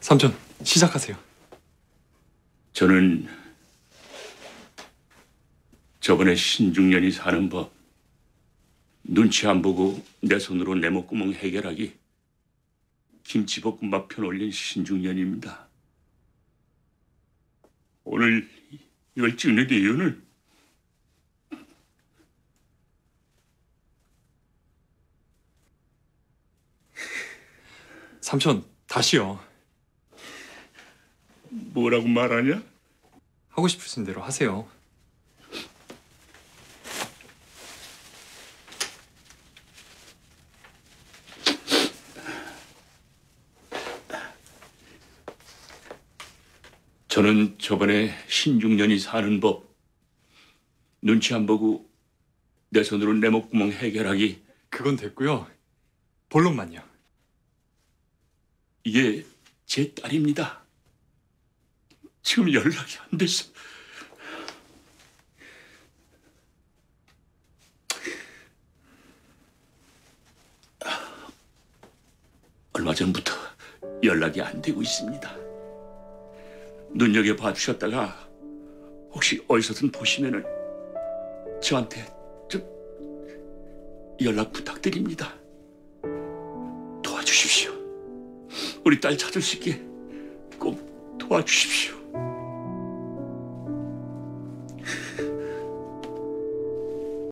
삼촌, 시작하세요. 저는 저번에 신중년이 사는 법 눈치 안 보고 내 손으로 내 목구멍 해결하기 김치볶음밥 편 올린 신중년입니다. 오늘 이걸 찍는 이유는 삼촌, 다시요. 뭐라고 말하냐? 하고 싶으신 대로 하세요. 저는 저번에 신중년이 사는 법 눈치 안 보고 내 손으로 내 목구멍 해결하기 그건 됐고요. 본론만요. 이게 제 딸입니다. 지금 연락이 안 돼서. 얼마 전부터 연락이 안 되고 있습니다. 눈여겨봐 주셨다가 혹시 어디서든 보시면은 저한테 좀 연락 부탁드립니다. 도와주십시오. 우리 딸 찾을 수 있게 꼭 도와주십시오.